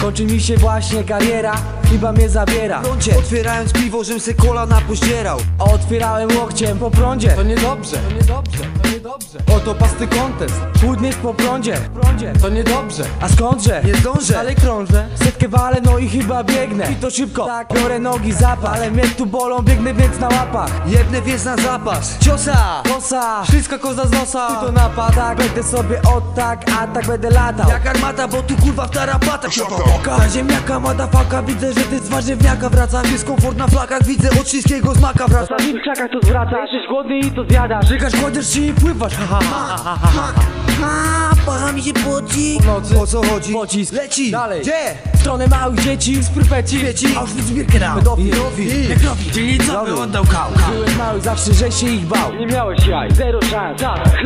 Kończy mi się właśnie kariera, chyba mnie zabiera. Prądzie, otwierając piwo, żem se kolana pościerał. A otwierałem łokciem po prądzie. To niedobrze, to niedobrze, to niedobrze. Oto pasty kontest, chudniesz po prądzie. To niedobrze, a skądże? Nie zdążę. Dalej krążę, setkę walę, no i chyba biegnę. I to szybko, tak, biorę nogi zapach. Ale mnie tu bolą, biegnę więc na łapach. Jebnę więc na zapas. Ciosa! Kosa, Wszystko koza z nosa. ty to napad, tak, będę sobie od tak, a tak będę latał. Jak armata, bo tu kurwa w tarapatach. Ta ziemniaka, madafaka, widzę, że ty z warzywniaka wraca. Dyskomfort na flakach, widzę od wszystkiego z maka wraca. Czasami w krzakach to zwraca, jesteś głodny i to zjadasz. Żygasz, kładziesz się i pływasz, ha ha ha ha ha. Pacha mi się poci. O co chodzi? Pocisk Leci! dalej. Gdzie? W stronę małych dzieci, z prypeci. Świeci. Auschwitz-Birkenau. Pedofil. Nekrowi. Czyli co by oddał kał? Byłeś mały, zawsze żeś się ich bał. Nie miałeś jaj, zero szans.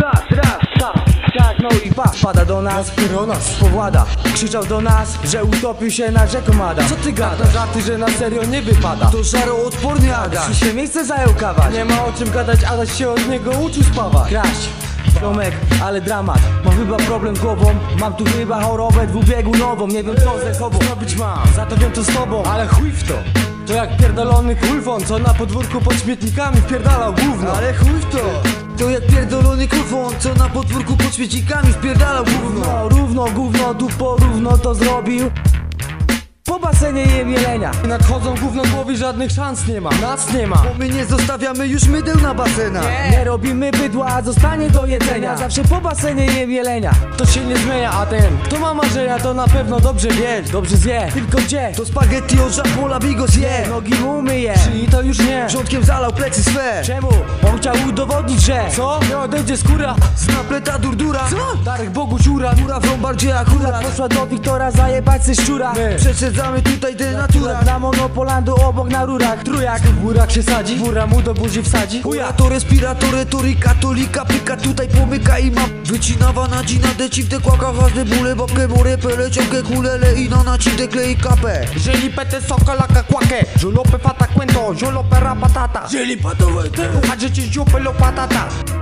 Tak, no i pa. Pada do nas, powłada. Krzyczał do nas, że utopił się na rzeką Adam. Co ty gadasz? Żarty, że na serio nie wypada. To żaroodporny Aga. Czy się miejsce zajął kawać? Nie ma o czym gadać, Adaś się od niego uczył spawać. Kraść, ziomek, ale dramat. Mam chyba problem z głową. Mam tu chyba chorobę dwubiegunową. Nie wiem co ze sobą zrobić mam. Za to wiem co z tobą, ale chuj w to. To jak pierdolony kulfon, co na podwórku pod śmietnikami wpierdalał gówno. Ale chuj w to. To jak pierdolony kufon, co na podwórku pod świecikami wpierdalał gówno. No, równo, gówno, tu porówno to zrobił. Po basenie jem jelenia. Nadchodzą gówno głowy, żadnych szans nie ma. Nas nie ma. Bo my nie zostawiamy już mydeł na basenach. Nie robimy bydła, a zostanie do jedzenia. Zawsze po basenie jem jelenia. To się nie zmienia, a ten kto ma marzenia, to na pewno dobrze wie. Dobrze zje, tylko gdzie? To spaghetti od Żapola Bigos je. Nogi mu umyje, czyli to już nie. Rządkiem zalał plecy swe. Czemu? Bo chciał udowodnić, że co? Nie odejdzie skóra. Z napleta durdura. Co? Darek Bogu ciura. Góra w Lombardzie akurat. Poszła do Wiktora zajebać se szczura. My Przesadzamy tutaj denatura. na Monopolandu obok na rurach. Trójak w górach się sadzi, fura mu do buzi wsadzi. Chuja to respirator, tory katolika. Pyka tutaj pomyka i mam wycinawa na dzina deci w te kłaka. Ważne bóle, babkę, more, pele, ciągle kulele i na ci klei kapę. Jeli pete sokolaka quaque, yo lo pe fata cuento, yo lo perra patata. Jeli pato vete, a gente yo pelo patata.